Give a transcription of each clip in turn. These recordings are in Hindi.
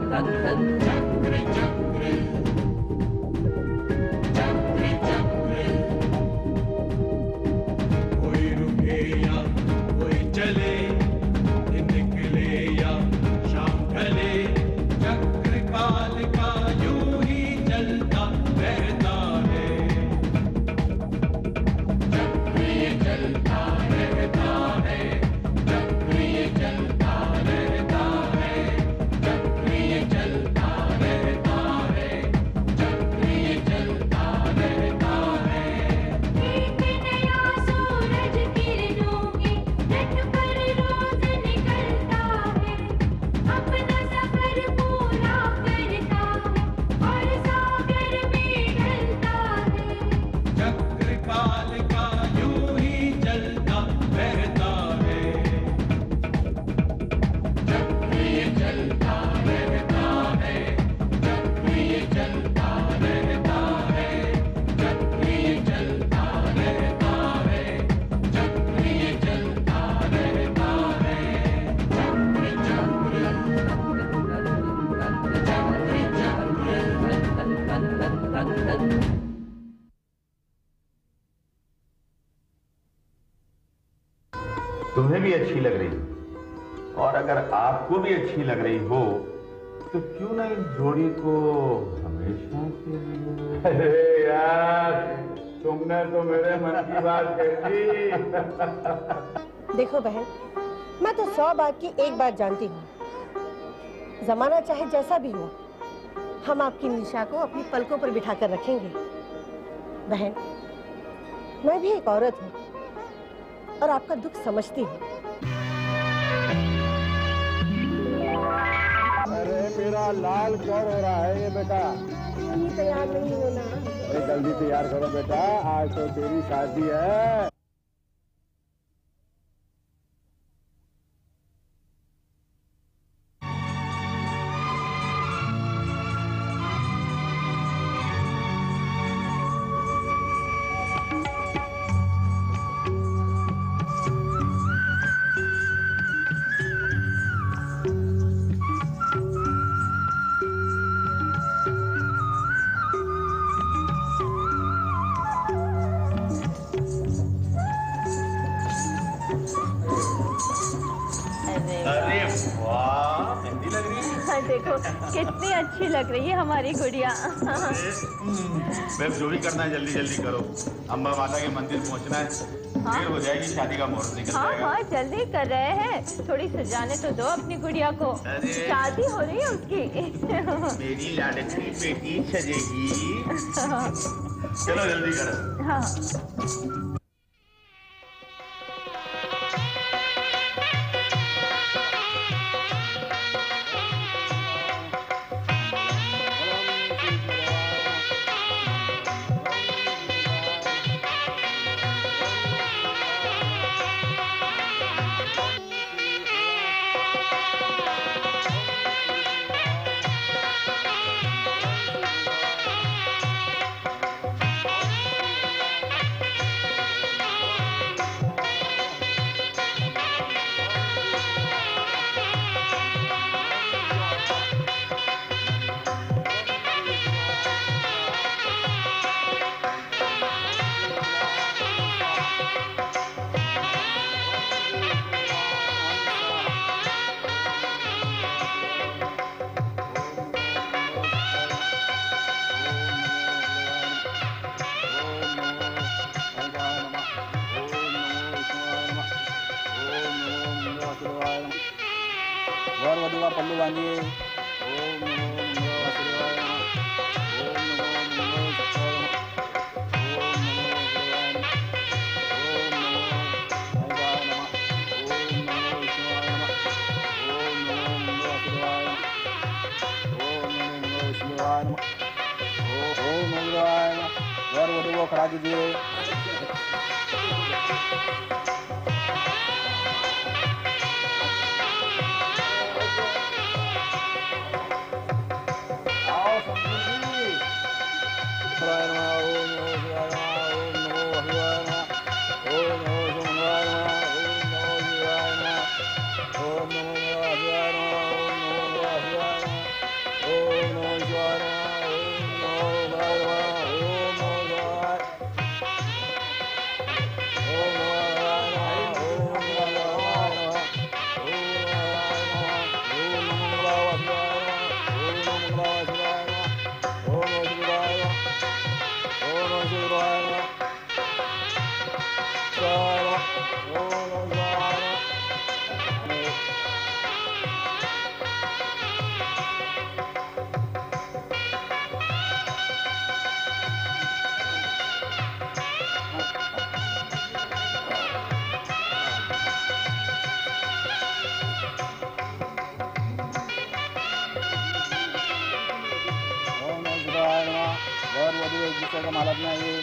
तुम्हें भी अच्छी लग रही और अगर आपको भी अच्छी लग रही हो तो क्यों ना इस जोड़ी को हमेशा के लिए। अरे यार, तुमने तो मेरे मन की बात कह दी। देखो बहन, मैं तो 100 बात की एक बात जानती हूँ, जमाना चाहे जैसा भी हो, हम आपकी निशा को अपनी पलकों पर बिठाकर रखेंगे। बहन, मैं भी एक औरत हूँ और आपका दुख समझती हूँ। अरे मेरा लाल क्यों हो रहा है ये बेटा? तैयार नहीं होना। अरे जल्दी तैयार करो बेटा, आज तो तेरी शादी है। देखो कितनी अच्छी लग रही है हमारी गुड़िया। जो भी करना है जल्दी जल्दी करो, अम्बा माता के मंदिर पहुंचना है। हाँ? देर हो जाएगी, शादी का मुहूर्त निकल जाएगा। हाँ जल्दी कर रहे हैं, थोड़ी सजाने तो दो अपनी गुड़िया को, शादी हो रही है उसकी। मेरी लाडली बेटी सजेगी। चलो जल्दी करो। हाँ पल्लू बांधिए। ओम नमो वासुदेवाय नमः। ओम नमो वासुदेवाय नमः। ओम नमो वासुदेवाय नमः। ओम नमो विष्णुवाय नमः। ओम नमो वासुदेवाय नमः। ओम नमो विष्णुवाय नमः। ओम नमो वासुदेवाय नमः। वर वधू को खड़ा कीजिए। शादी एक दूसरे का मालक ना ये।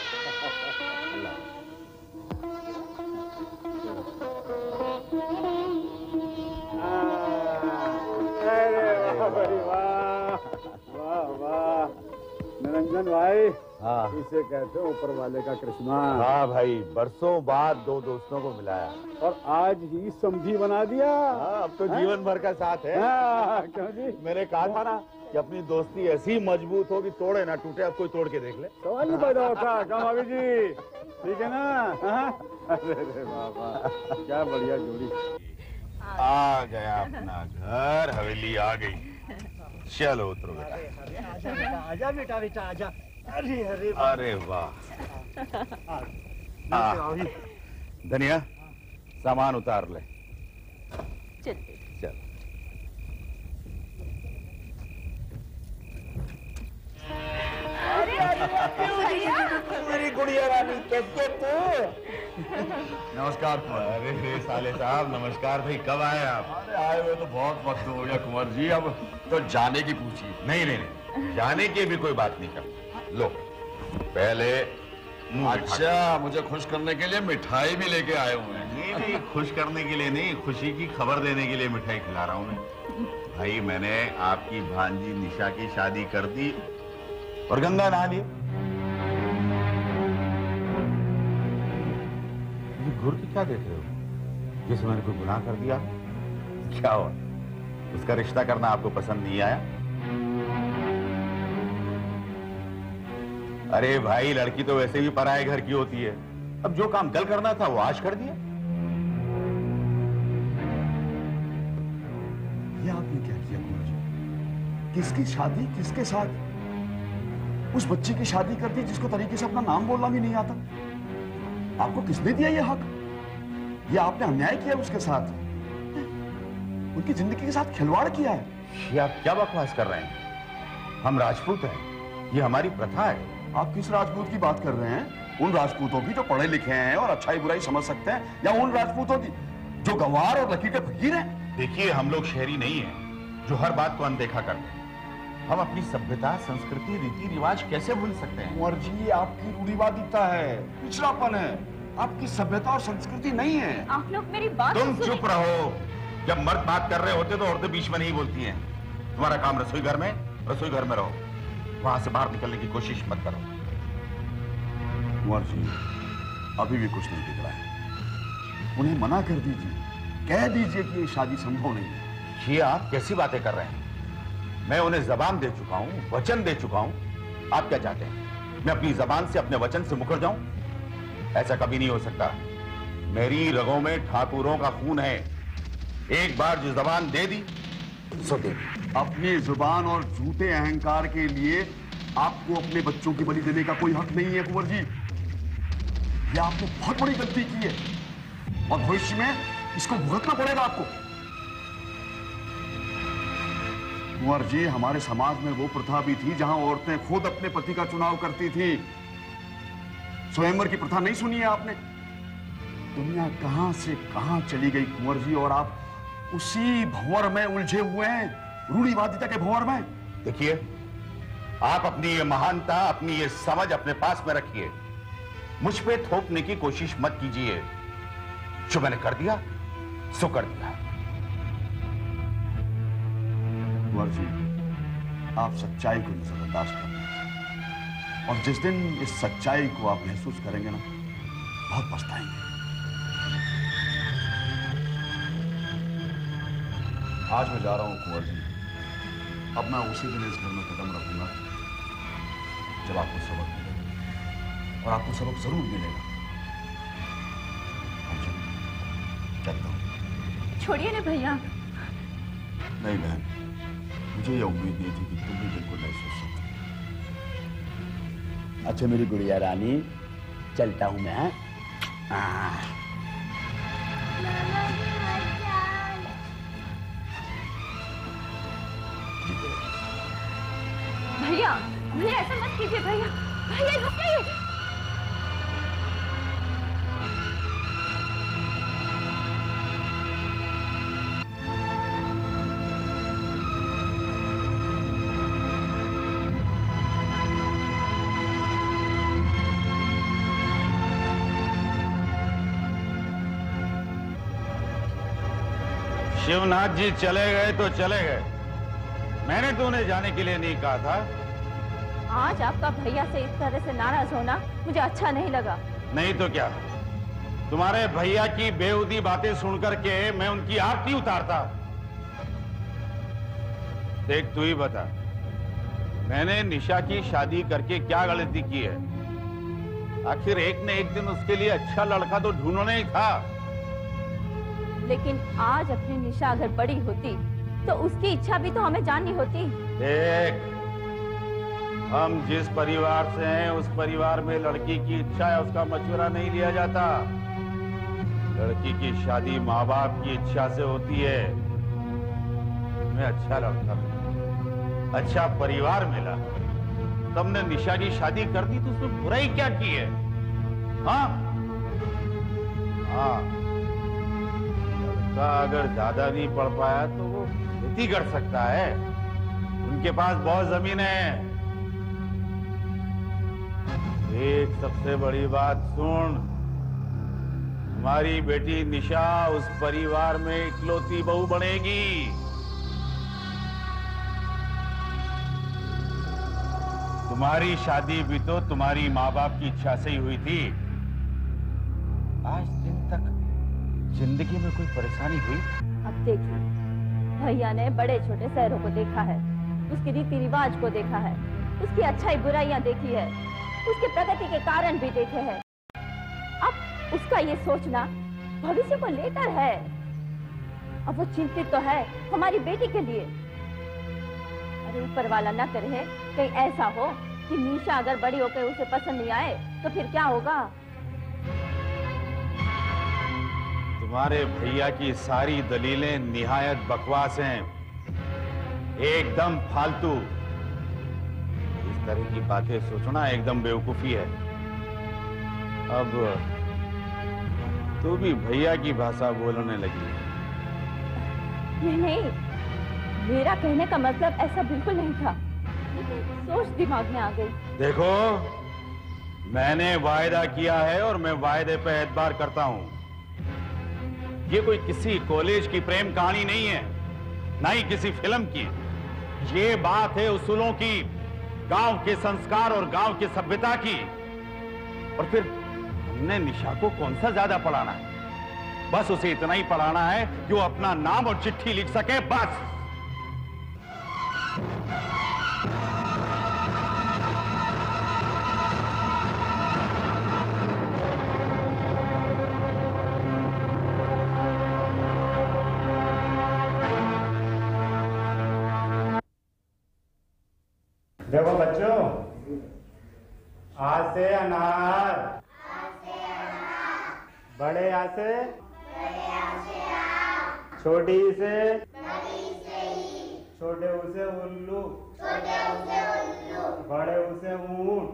वाह वाह निरंजन भाई। हाँ इसे कहते हैं ऊपर वाले का करिश्मा। हाँ भाई, बरसों बाद दो दोस्तों को मिलाया और आज ही समझी बना दिया। हाँ, अब तो जीवन भर का साथ है। हाँ, क्यों जी? मैंने कहा था ना कि अपनी दोस्ती ऐसी मजबूत हो कि तोड़े ना टूटे। अब कोई तोड़ के देख ले। सवाल नहीं पैदा होता क्या भाभी जी? ठीक है ना? हाँ? अरे वाह वाह, क्या बढ़िया जोड़ी। आ गया अपना घर, हवेली आ गई। चलो उतरो बेटा। आजा बेटा, बेटा आजा। अरे अरे अरे वाह। धनिया सामान उतार ले। चलते। चल। मेरी गुड़िया रानी, कैसे तू? नमस्कार कुंवर। अरे रे साले साहब, नमस्कार भाई। कब आए आप? अरे आए हुए तो बहुत वक्त हो गया कुंवर जी, अब तो जाने की पूछी। नहीं नहीं नहीं, जाने की भी कोई बात नहीं करनी। लो पहले मुंह मिठा अच्छा, मुझे खुश करने के लिए मिठाई भी लेके आए हुए हैं। नहीं नहीं, खुश करने के लिए नहीं, खुशी की खबर देने के लिए मिठाई खिला रहा हूँ मैं। भाई मैंने आपकी भांजी निशा की शादी कर दी और गंगा नहा ली। घूर के क्या देख रहे हो? जैसे मैंने कोई गुनाह कर दिया। क्या हुआ? उसका रिश्ता करना आपको पसंद नहीं आया? अरे भाई, लड़की तो वैसे भी पराये घर की होती है। अब जो काम कल करना था वो आज कर दिया। ये आपने क्या किया कुंवर जी? किसकी शादी किसके साथ? उस बच्ची की शादी कर दी जिसको तरीके से अपना नाम बोलना भी नहीं आता। आपको किसने दिया ये हक? ये आपने अन्याय किया उसके साथ, उनकी जिंदगी के साथ खिलवाड़ किया है। ये आप क्या बकवास कर रहे हैं? हम राजपूत हैं, ये हमारी प्रथा है। आप किस राजपूत की बात कर रहे हैं? उन राजपूतों की जो पढ़े लिखे हैं और अच्छाई बुराई समझ सकते हैं, या उन राजपूतों की जो गंवार और लकीर के फकीर हैं? देखिए, हम लोग शहरी नहीं हैं जो हर बात को अनदेखा करते हैं। हम अपनी सभ्यता, संस्कृति, रीति रिवाज कैसे भूल सकते हैं? कुंवर जी, आपकी रूढ़िवादिता है, पिछड़ापन है, आपकी सभ्यता और संस्कृति नहीं है। आप लोग मेरी बात तुम तो सुनिए। चुप रहो। जब मर्द बात कर रहे होते तो औरतें बीच में नहीं बोलती हैं। तुम्हारा काम रसोई घर में रहो। वहां से बाहर निकलने की कोशिश मत करो। कुंवर जी, अभी भी कुछ नहीं बिगड़ा है। उन्हें मना कर दीजिए, कह दीजिए कि ये शादी संभव नहीं है। ये आप कैसी बातें कर रहे हैं? मैं उन्हें जबान दे चुका हूं, वचन दे चुका हूं। आप क्या चाहते हैं? मैं अपनी जबान से, अपने वचन से मुकर जाऊं? ऐसा कभी नहीं हो सकता। मेरी रगों में ठाकुरों का खून है। एक बार जो जबान दे दी सो दे दी। अपनी जुबान और झूठे अहंकार के लिए आपको अपने बच्चों की बलि देने का कोई हक नहीं है कुंवर जी। ये आपने बहुत बड़ी गलती की है और भविष्य में इसको भुगतना पड़ेगा आपको। कुंवर जी, हमारे समाज में वो प्रथा भी थी जहां औरतें खुद अपने पति का चुनाव करती थी। स्वयंवर की प्रथा नहीं सुनी है आपने? दुनिया कहां से कहां चली गई कुंवर जी, और आप उसी भंवर में उलझे हुए हैं, रूढ़िवादिता के भंवर में। देखिए, आप अपनी ये महानता, अपनी ये समझ अपने पास में रखिए। मुझ पे थोपने की कोशिश मत कीजिए। जो मैंने कर दिया सो कर दिया। कुंवर जी, आप सच्चाई को नजरअंदाज कर दीजिए, और जिस दिन इस सच्चाई को आप महसूस करेंगे ना, बहुत पछताएंगे। आज मैं जा रहा हूं कुंवर जी। अब मैं उसी दिन इस घर में कदम रखूंगा जब आपको सबक मिलेगा, और आपको सबक जरूर मिलेगा। चलता हूं। छोड़िए ना भैया। नहीं बहन, मुझे यह उम्मीद नहीं थी कि तुम भी बिल्कुल नहीं सोच सकते। अच्छा मेरी गुड़िया रानी, चलता हूं मैं। भैया भैया ऐसा मत कीजिए भैया। भैया रुकिए। शिवनाथ जी चले गए तो चले गए, मैंने तो उन्हें जाने के लिए नहीं कहा था। आज आपका भैया से इस तरह से नाराज होना मुझे अच्छा नहीं लगा। नहीं तो क्या, तुम्हारे भैया की बेहुदी बातें सुनकर के मैं उनकी आरती उतारता। देख तू ही बता, मैंने निशा की शादी करके क्या गलती की है? आखिर एक न एक दिन उसके लिए अच्छा लड़का तो ढूंढना ही था। लेकिन आज अपनी निशा अगर बड़ी होती तो उसकी इच्छा भी तो हमें जाननी होती। देख, हम जिस परिवार से हैं उस परिवार में लड़की की इच्छा है उसका मशवरा नहीं लिया जाता। लड़की की शादी माँ बाप की इच्छा से होती है। मैं अच्छा लड़का मिला, अच्छा परिवार मिला, तुमने निशा की शादी कर दी तो उसमें बुराई क्या की है? हाँ हाँ, लड़का अगर ज्यादा नहीं पढ़ पाया तो वो खेती कर सकता है, उनके पास बहुत जमीन है। एक सबसे बड़ी बात सुन, हमारी बेटी निशा उस परिवार में इकलौती बहू बनेगी। तुम्हारी शादी भी तो तुम्हारी माँ बाप की इच्छा से ही हुई थी। आज दिन तक जिंदगी में कोई परेशानी हुई? अब देखिए, भैया ने बड़े छोटे शहरों को देखा है, उसके रीति रिवाज को देखा है, उसकी अच्छाई बुराइयां देखी है, उसके प्रगति के कारण भी देखे हैं। अब उसका ये सोचना भविष्य को लेकर है। अब वो चिंतित तो है हमारी बेटी के लिए। अरे ऊपर वाला ना करे कहीं ऐसा हो कि निशा अगर बड़ी होकर उसे पसंद नहीं आए तो फिर क्या होगा? तुम्हारे भैया की सारी दलीलें निहायत बकवास हैं, एकदम फालतू। इस तरह की बातें सोचना एकदम बेवकूफी है। अब तू भी भैया की भाषा बोलने लगी। नहीं, मेरा कहने का मतलब ऐसा बिल्कुल नहीं था, लेकिन सोच दिमाग में आ गई। देखो, मैंने वायदा किया है और मैं वायदे पे एतबार करता हूं। ये कोई किसी कॉलेज की प्रेम कहानी नहीं है, ना ही किसी फिल्म की। ये बात है उसूलों की, गांव के संस्कार और गांव की सभ्यता की। और फिर हमने निशा को कौन सा ज्यादा पढ़ाना है? बस उसे इतना ही पढ़ाना है कि वो अपना नाम और चिट्ठी लिख सके, बस। देखो बच्चों, आज से अनार, बड़े आ से, छोटी से, छोटे उसे उल्लू, बड़े उसे ऊंट।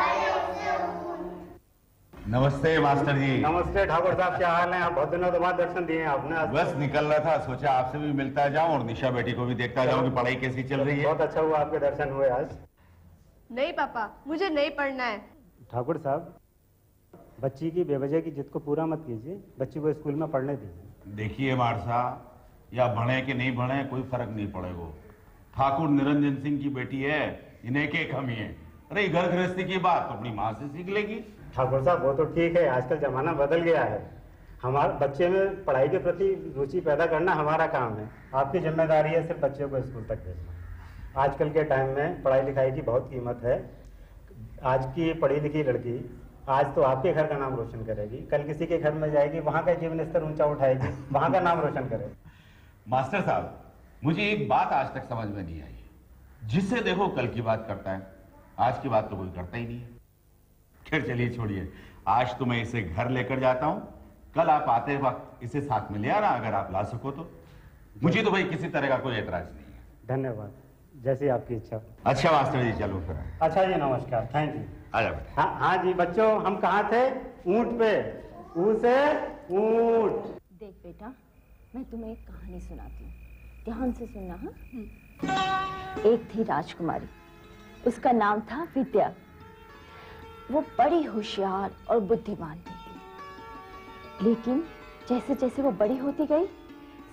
नमस्ते मास्टर जी। नमस्ते ठाकुर साहब, क्या हाल है? आप बहुत दिनों के बाद दर्शन दिए आपने। आज बस निकल रहा था, सोचा आपसे भी मिलता जाऊं और निशा बेटी को भी देखता जाऊं कि पढ़ाई कैसी चल रही है। बहुत अच्छा हुआ आपके दर्शन हुए आज। नहीं पापा, मुझे नहीं पढ़ना है। ठाकुर साहब, बच्ची की बेवजह की जिद को पूरा मत कीजिए, बच्ची को स्कूल में पढ़ने दीजिए। देखिए मारसा, या बढ़े कि नहीं बढ़े कोई फर्क नहीं पड़ेगा। ठाकुर निरंजन सिंह की बेटी है, इन्हें के कमी है। अरे घर गृहस्थी की बात अपनी माँ से सीख लेगी। ठाकुर साहब, वो तो ठीक है, आजकल जमाना बदल गया है। हमारे बच्चे में पढ़ाई के प्रति रुचि पैदा करना हमारा काम है। आपकी जिम्मेदारी है सिर्फ बच्चे को स्कूल तक भेजना। आजकल के टाइम में पढ़ाई लिखाई की बहुत कीमत है। आज की पढ़ी लिखी लड़की आज तो आपके घर का नाम रोशन करेगी, कल किसी के घर में जाएगी, वहाँ का जीवन स्तर ऊंचा उठाएगी, वहाँ का नाम रोशन करेगी। मास्टर साहब, मुझे एक बात आज तक समझ में नहीं आई। जिसे देखो कल की बात करता है, आज की बात तो कोई करता ही नहीं है। खैर चलिए छोड़िए, आज तो मैं इसे घर लेकर जाता हूँ, कल आप आते वक्त इसे साथ में ले आना अगर आप ला सको तो। मुझे तो भाई किसी तरह का कोई एतराज नहीं है। धन्यवाद, जैसी आपकी इच्छा। अच्छा मास्टर जी, चलो फिर। अच्छा जी, नमस्कार, थैंक यू। आजा बेटा। हाँ जी बच्चों, हम कहाँ थे? ऊंट पे, ऊ से ऊंट। देख बेटा, मैं तुम्हें एक कहानी सुनाती हूँ, ध्यान से सुनना। हाँ, एक थी राजकुमारी, उसका नाम था विद्या। वो बड़ी होशियार और बुद्धिमान थी, लेकिन जैसे जैसे वो बड़ी होती गई,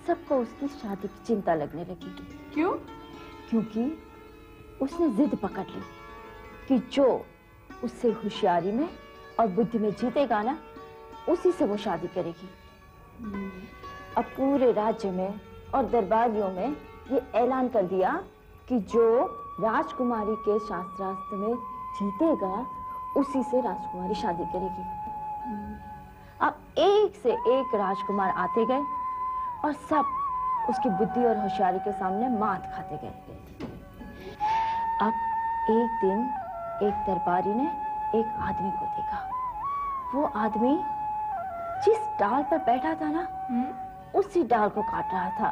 सबको उसकी शादी की चिंता लगने लगी। क्यों? क्योंकि उसने जिद पकड़ ली कि जो उससे होशियारी में और बुद्धि में जीतेगा ना, उसी से वो शादी करेगी। अब पूरे राज्य में और दरबारियों में ये ऐलान कर दिया कि जो राजकुमारी के शास्त्रास्त्र में जीतेगा, उसी से राजकुमारी शादी करेगी। अब एक से एक राजकुमार आते गए और सब उसकी बुद्धि और होशियारी के सामने मात खाते गए। अब एक दिन एक दरबारी ने एक आदमी को देखा। वो आदमी जिस डाल पर बैठा था ना, उसी डाल को काट रहा था।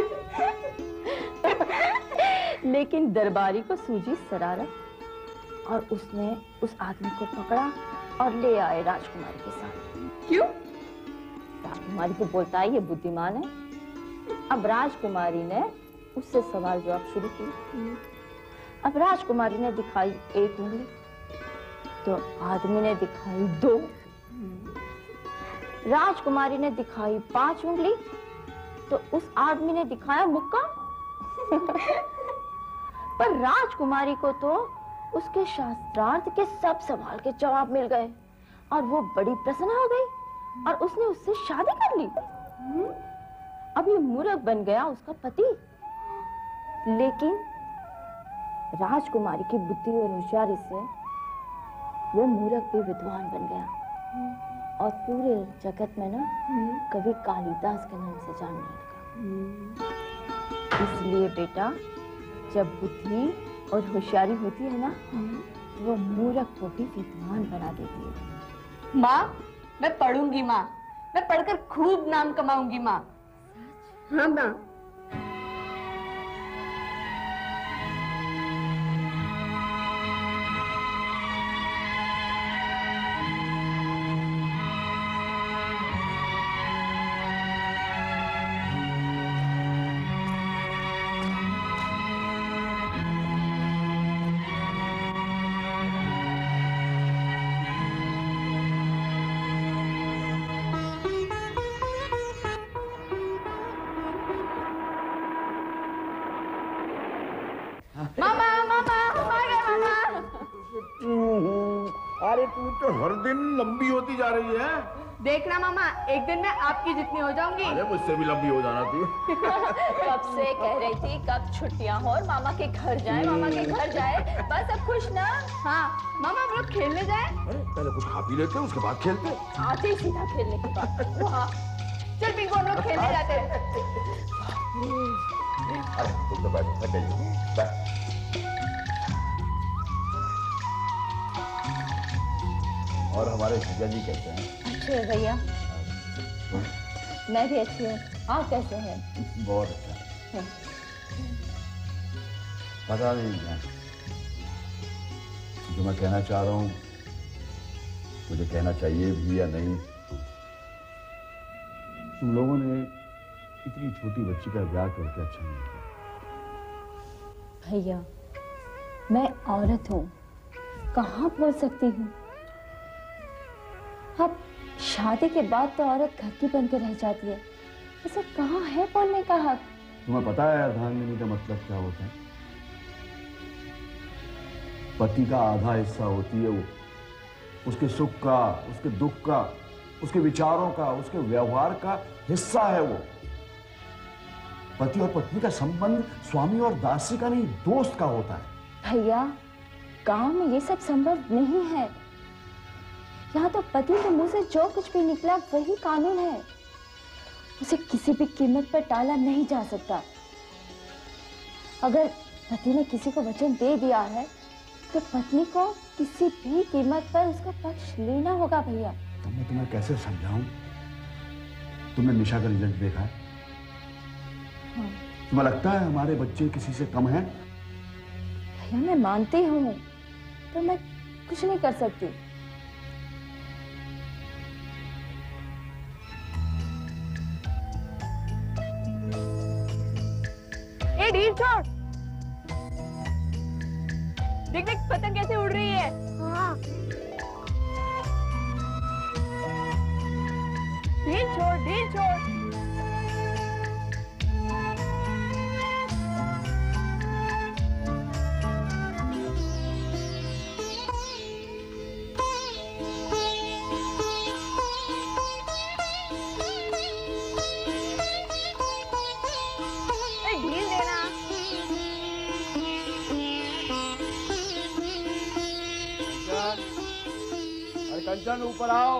लेकिन दरबारी को सूझी शरारत और उसने उस आदमी को पकड़ा और ले आए राजकुमारी के साथ। क्यों? राजकुमारी को बोलता है ये बुद्धिमान है। अब राजकुमारी ने उससे सवाल जवाब शुरू की। अब राजकुमारी ने दिखाई 1 उंगली, तो आदमी ने दिखाई 2। राजकुमारी ने दिखाई 5 उंगली, तो उस आदमी ने दिखाया मुक्का। पर राजकुमारी को तो उसके शास्त्रार्थ के सब सवाल के जवाब मिल गए और वो बड़ी प्रसन्न हो गई और उसने उससे शादी कर ली। अब ये मूर्ख बन गया उसका पति। लेकिन राजकुमारी की बुद्धि और होशियारी से वो मूर्ख भी विद्वान बन गया और पूरे जगत में ना कवि कालिदास के नाम से जानने लगा। इसलिए बेटा, जब बुद्धि और होशियारी होती है ना, वो मूर्ख को भी विद्वान बना देती है। माँ, मैं पढ़ूंगी माँ, मैं पढ़कर खूब नाम कमाऊंगी माँ। हाँ माँ। अरे तू तो हर दिन लंबी होती जा रही है। देखना मामा, एक दिन मैं आपकी जितनी हो जाऊंगी। अरे मुझसे भी लंबी हो जाना तू। कब से कह रही थी कब छुट्टियां हो और मामा के घर जाए, मामा के घर जाए। बस अब खुश ना? हाँ मामा, हम लोग खेलने जाए। अरे पहले कुछ खा पी लेते हैं, उसके बाद खेलते हैं। आते ही सीधा खेलने की बात। वाह, चल पिंकू, हम लोग खेलने जाते हैं। अरे तुम तो बैठो, थक गई हो। बैठ। और हमारे जीजा जी कैसे हैं? अच्छे है भैया। मैं भी अच्छी हूँ। आप कैसे हैं? बहुत अच्छा। पता नहीं क्या जो मैं कहना चाह रहा हूँ मुझे कहना चाहिए भी या नहीं। तुम लोगों ने इतनी छोटी बच्ची का ब्याह करके अच्छा नहीं किया। भैया, मैं औरत हूँ, कहाँ बोल सकती हूँ। अब शादी के बाद तो औरत घर की बनकर रह जाती है, इसे कहाँ है बोलने का हक। तुम्हें पता है अर्धांगिनी का मतलब क्या होता है? पति का आधा हिस्सा होती है वो, उसके सुख का, उसके दुख का, उसके विचारों का, उसके व्यवहार का हिस्सा है वो। पति और पत्नी का संबंध स्वामी और दासी का नहीं, दोस्त का होता है। भैया, गांव में ये सब संभव नहीं है। यहाँ तो पति के मुंह से जो कुछ भी निकला वही कानून है, उसे किसी भी कीमत पर टाला नहीं जा सकता। अगर पति ने किसी को वचन दे दिया है तो पत्नी को किसी भी कीमत पर उसका पक्ष लेना होगा। भैया, तो मैं तुम्हें कैसे समझाऊं? तुमने निशा का रिजल्ट देखा है? हाँ। तुम्हें लगता है हमारे बच्चे किसी से कम हैं? भैया, मैं मानती हूँ, तो मैं कुछ नहीं कर सकती। ए ढील छोड़, देख देख पतंग कैसे उड़ रही है। हाँ। ढील छोड़, ढील छोड़। कंचन ऊपर आओ।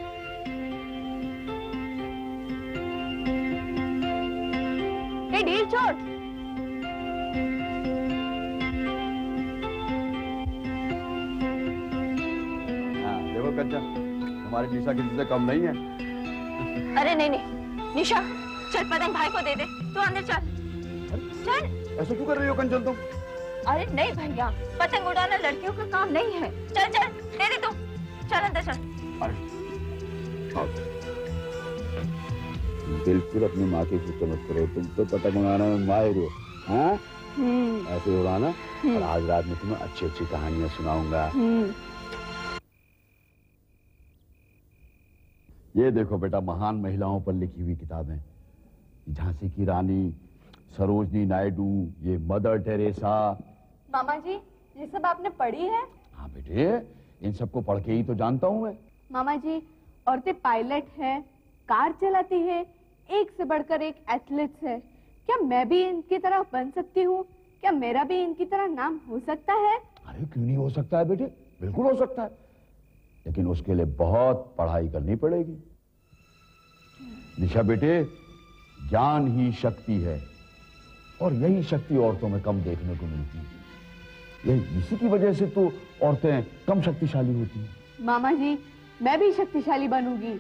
ये ढील छोड़। हाँ देखो कंचन, हमारी निशा किसी से कम नहीं है। अरे नहीं नहीं निशा, चल पतंग भाई को दे दे। तू अंदर चल। चल। ऐसा क्यों कर रही हो कंचन तुम? अरे नहीं भैया, पतंग उड़ाना लड़कियों का काम नहीं है। चल चल दे दे तू। चल अंदर चल। बिल्कुल अपनी माँ की फिक्र मत करो, तुम तो पतंग उड़ाने में माहिर हो। हाँ ऐसे उड़ाना। और आज रात में तुम्हें अच्छी अच्छी कहानियां सुनाऊंगा। ये देखो बेटा, महान महिलाओं पर लिखी हुई किताबें। झांसी की रानी, सरोजनी नायडू, ये मदर टेरेसा। मामा जी ये सब आपने पढ़ी है? हाँ बेटे, इन सबको पढ़ के ही तो जानता हूँ मैं। मामा जी औरतें पायलट है, कार चलाती है, एक से बढ़कर एक एथलीट्स है। क्या मैं भी इनकी तरह बन सकती हूँ? क्या मेरा भी इनकी तरह नाम हो सकता है? अरे क्यों नहीं हो सकता है बेटे, बिल्कुल हो सकता है, लेकिन उसके लिए बहुत पढ़ाई करनी पड़ेगी। निशा बेटे, ज्ञान ही शक्ति है और यही शक्ति औरतों में कम देखने को मिलती है। यही इसी की वजह से तो औरतें कम शक्तिशाली होती हैं। मामा जी मैं भी शक्तिशाली बनूंगी।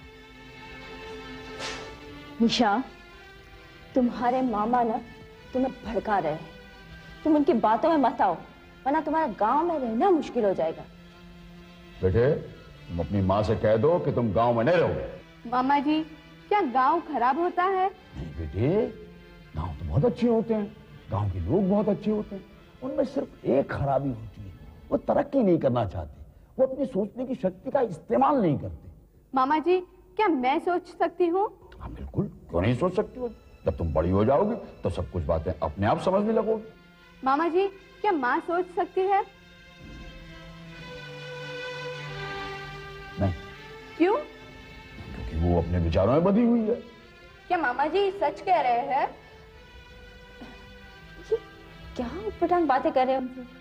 निशा, तुम्हारे मामा ना तुम्हें भड़का रहे हैं। तुम उनकी बातों में मत आओ, वरना तुम्हारा गांव में रहना मुश्किल हो जाएगा। बेटे, तुम अपनी माँ से कह दो कि तुम गांव में नहीं रहोगे। मामा जी क्या गांव खराब होता है? नहीं बेटे, गांव तो बहुत अच्छे होते हैं, गांव के लोग बहुत अच्छे होते हैं। उनमें सिर्फ एक खराबी होती है, वो तरक्की नहीं करना चाहते, वो अपनी सोचने की शक्ति का इस्तेमाल नहीं करते। मामा जी क्या मैं सोच सकती हूँ? हाँ बिल्कुल, क्यों नहीं सोच सकती हो? जब तुम बड़ी हो जाओगी तो सब कुछ बातें अपने आप समझने लगोगी। मामा जी क्या माँ सोच सकती है? नहीं। क्यों? क्योंकि वो अपने विचारों में बंधी हुई है। क्या मामा जी सच कह रहे हैं? ये क्या उटपटांग बातें कर रहे हो हमसे?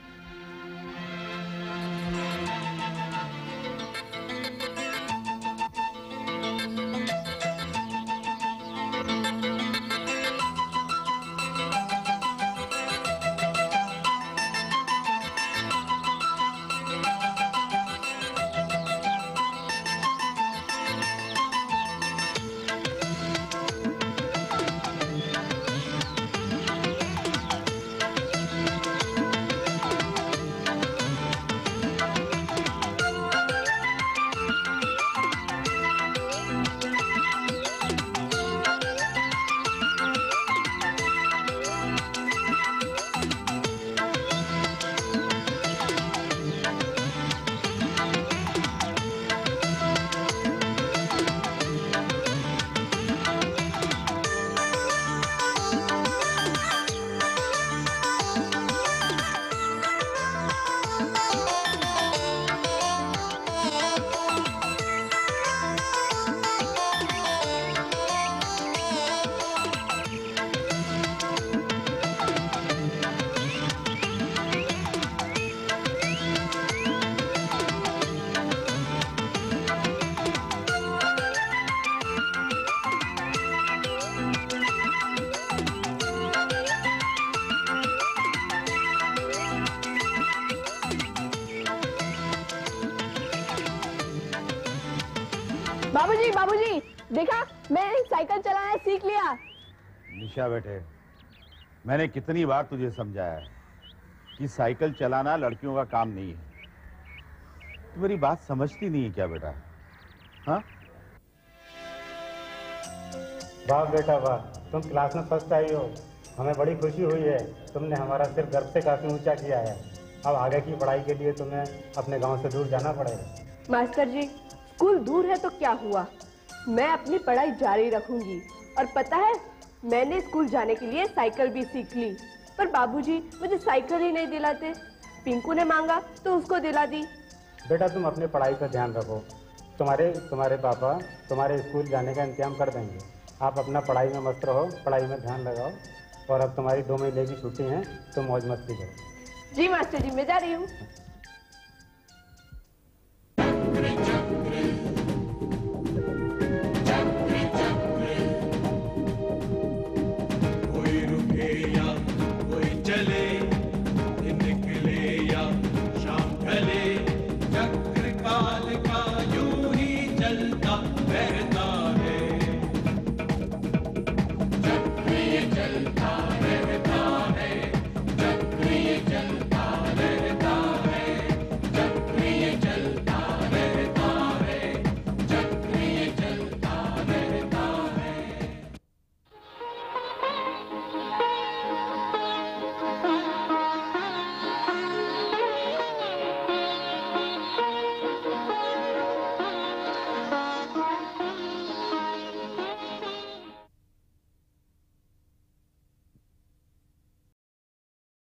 बाबूजी देखा, मैंने साइकिल चलाना सीख लिया। निशा बेटे, मैंने कितनी बार तुझे समझाया है कि साइकिल चलाना लड़कियों का काम नहीं है। तू मेरी बात समझती नहीं है क्या बेटा? हाँ? वाह बेटा वाह, तुम क्लास में फर्स्ट आई हो। हमें बड़ी खुशी हुई है, तुमने हमारा सिर गर्व से काफी ऊंचा किया है। अब आगे की पढ़ाई के लिए तुम्हें अपने गांव से दूर जाना पड़ेगा। मास्टर जी स्कूल दूर है तो क्या हुआ, मैं अपनी पढ़ाई जारी रखूंगी। और पता है मैंने स्कूल जाने के लिए साइकिल भी सीख ली, पर बाबूजी मुझे साइकिल ही नहीं दिलाते। पिंकू ने मांगा तो उसको दिला दी। बेटा तुम अपनी पढ़ाई पर ध्यान रखो, तुम्हारे पापा तुम्हारे स्कूल जाने का इंतजाम कर देंगे। आप अपना पढ़ाई में मस्त रहो, पढ़ाई में ध्यान लगाओ। और अब तुम्हारी 2 महीने की छुट्टी है तो मौज मस्ती करो। जी मास्टर जी, मैं जा रही हूँ।